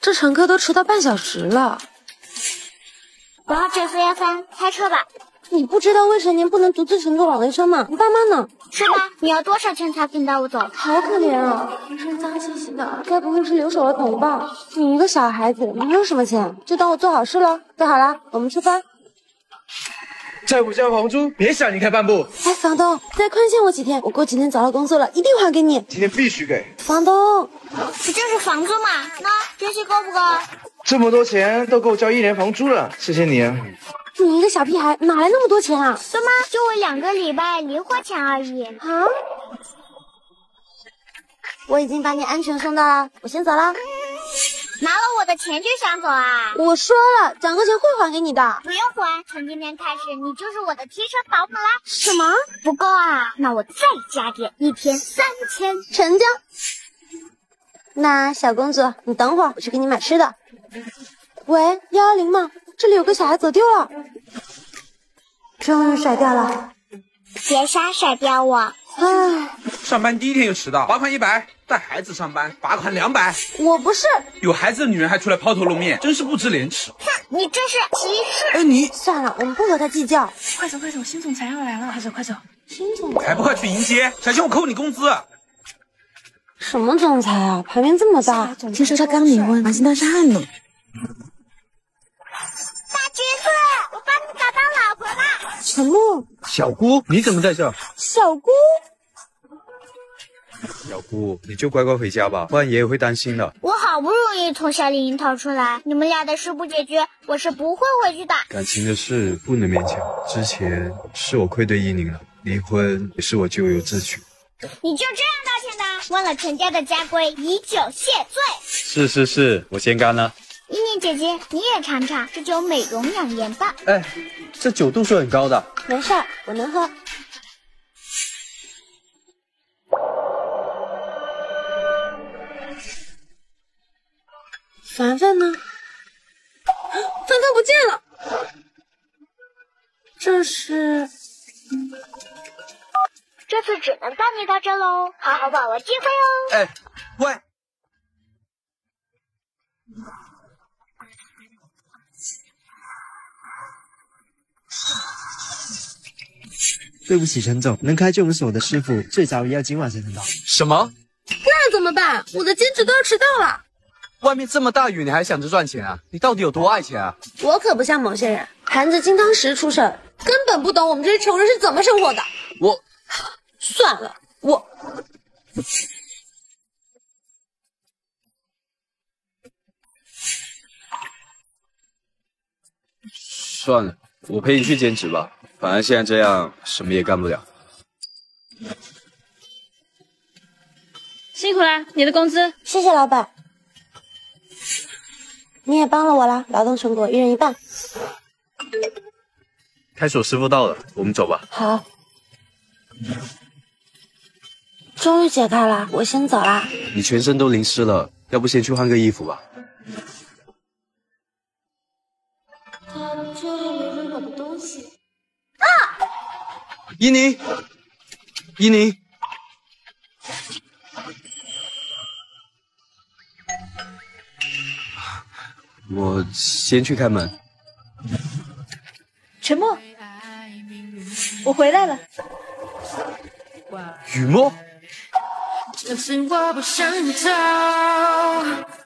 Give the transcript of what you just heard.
这乘客都迟到半小时了。 19413，开车吧。 你不知道未成年不能独自乘坐网约车吗？你爸妈呢？ 是吧？你要多少钱才可以带我走？ 好可怜啊，浑身脏兮兮的，该不会是留守儿童吧？你一个小孩子，没有什么钱，就当我做好事了。坐好了，我们出发。 再不交房租，别想离开半步。 哎，房东，再宽限我几天，我过几天找到工作了，一定还给你。 今天必须给。 房东， 不就是房租嘛？那这些够不够？ 这么多钱都够交1年房租了，谢谢你啊。 你一个小屁孩，哪来那么多钱啊？ 对吗？就我2个礼拜零花钱而已。 啊？我已经把你安全送到了，我先走了。 拿了我的钱就想走啊？ 我说了，奖课钱会还给你的。 不用还，从今天开始你就是我的贴身保姆啦。 什么？ 不够啊？那我再加点，1天3000， 成交。那小公主，你等会儿，我去给你买吃的。喂，110吗？这里有个小孩走丢了。终于甩掉了。 别瞎甩掉我。 唉， 上班第1天就迟到，罚款100；带孩子上班，罚款200。 我不是。 有孩子的女人还出来抛头露面，真是不知廉耻。 哼，你这是歧视。 哎，你算了，我们不和他计较。 快走快走，新总裁要来了！快走快走。 新总裁还不快去迎接？小心我扣你工资！ 什么总裁啊？牌面这么大。 听说他刚离婚，马新当上汉了。 大橘子，我帮你找到老婆了。 陈默， 小姑，你怎么在这？ 小姑， 小姑，你就乖乖回家吧，不然爷爷会担心的。 我好不容易从夏令营逃出来，你们俩的事不解决，我是不会回去的。 感情的事不能勉强，之前是我愧对依宁了，离婚也是我咎由自取。 你就这样道歉的？忘了陈家的家规，以酒谢罪。 是，我先干了。 依宁姐姐，你也尝尝，这酒美容养颜的。 哎，这酒度数很高的。 没事儿，我能喝。凡凡呢？凡凡不见了。 这次只能带你到这喽，好好把握机会哦。 哎，喂。 对不起，陈总，能开救护所的师傅最早也要今晚才能到。 什么？ 那怎么办？我的兼职都要迟到了。 外面这么大雨，你还想着赚钱啊？你到底有多爱钱啊？ 我可不像某些人，含着金汤匙出生，根本不懂我们这些穷人是怎么生活的。算了， 算了，我陪你去兼职吧，反正现在这样，什么也干不了。 辛苦啦，你的工资。 谢谢老板。你也帮了我啦，劳动成果1人1半。 开锁师傅到了，我们走吧。 好。终于解开了，我先走啦。 你全身都淋湿了，要不先去换个衣服吧。 这里没任何的东西。 啊！依宁，依宁。我先去开门。 陈默，我回来了。 雨墨。 这次我不想逃。